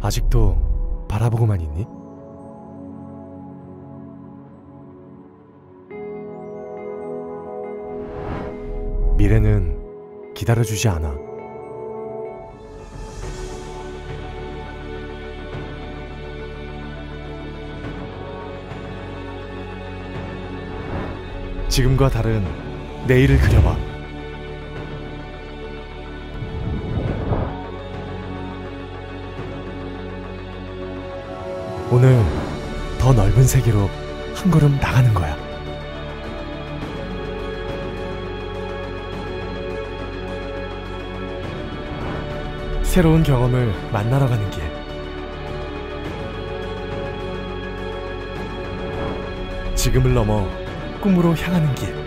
아직도 바라보고만 있니? 미래는 기다려주지 않아. 지금과 다른 내일을 그려봐. 오늘 더 넓은 세계로 한 걸음 나가는 거야. 새로운 경험을 만나러 가는 길. 지금을 넘어 꿈으로 향하는 길.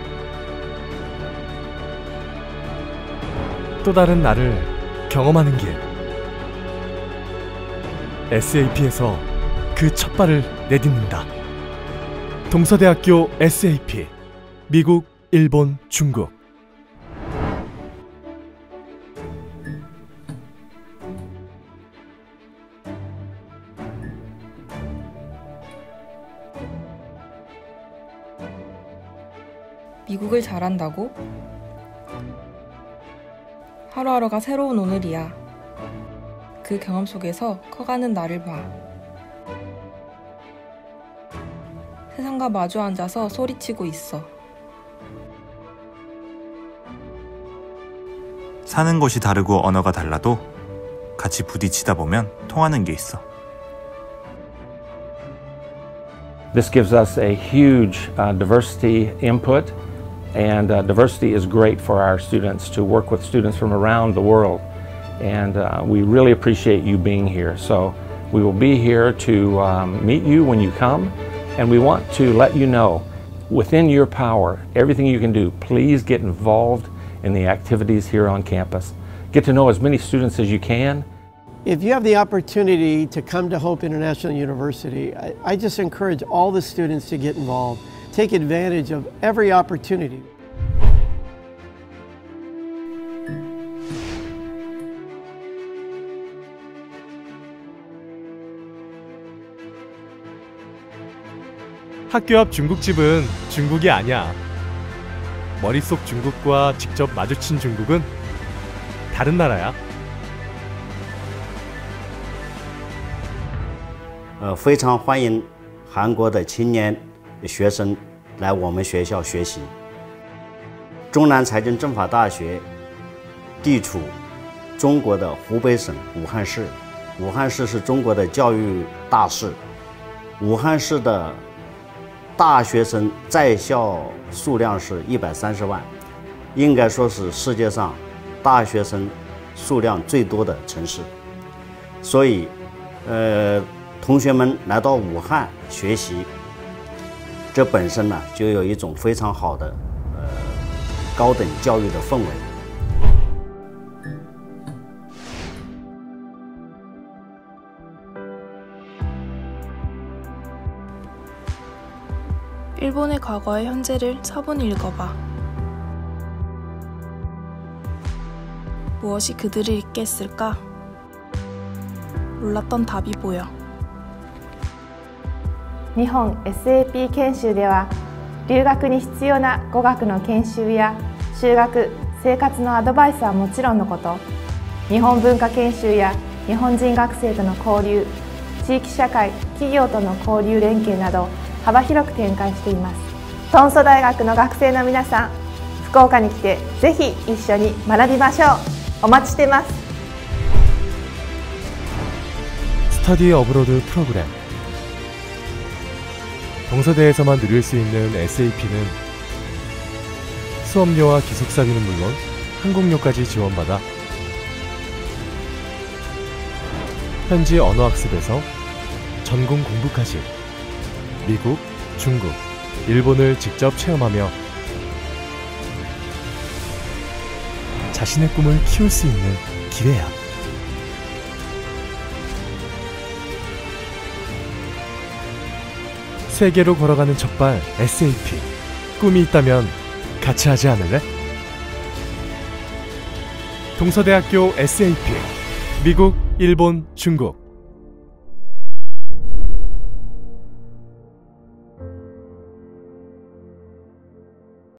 또 다른 나를 경험하는 길. SAP에서 그 첫 발을 내딛는다. 동서대학교 SAP. 미국, 일본, 중국. 미국을 잘한다고? 하루하루가 새로운 오늘이야. 그 경험 속에서 커가는 나를 봐. 세상과 마주 앉아서 소리치고 있어. 사는 곳이 다르고 언어가 달라도 같이 부딪히다 보면 통하는 게 있어. This gives us a huge diversity input, and diversity is great for our students to work with students from around the world. And we really appreciate you being here. So we will be here to meet you when you come, and we want to let you know, within your power, everything you can do, please get involved in the activities here on campus. Get to know as many students as you can. If you have the opportunity to come to Hope International University, I just encourage all the students to get involved. Take advantage of every opportunity. 학교 앞 중국집은 중국이 아니야. 머릿속 중국과 직접 마주친 중국은 다른 나라야. 非常欢迎韩国的青年学生来我们学校学习。中南财经政法大学地处中国的湖北省武汉市，武汉市是中国的教育大市，武汉市的大学生在校数量是130万，应该说是世界上大学生数量最多的城市。所以，同学们来到武汉学习，这本身呢就有一种非常好的高等教育的氛围。 일본의 과거와 현재를 차분히 읽어봐. 무엇이 그들을 잊게 했을까? 몰랐던 답이 보여. 日本 SAP 研修では留学に必要な語学の研修や就学・生活のアドバイスはもちろんのこと、日本文化研修や日本人学生との交流、地域社会・企業との交流連携など幅広く展開しています。トンソ大学の学生の皆さん、福岡に来てぜひ一緒に学びましょう。お待ちしてます。 스터디 어브로드 프로그램. 동서대에서만 누릴 수 있는 SAP는 수업료와 기숙사비는 물론 항공료까지 지원받아 현지 언어학습에서 전공 공부까지 미국, 중국, 일본을 직접 체험하며 자신의 꿈을 키울 수 있는 기회야. 세계로 걸어가는 첫발 SAP. 꿈이 있다면 같이 하지 않을래? 동서대학교 SAP. 미국, 일본, 중국.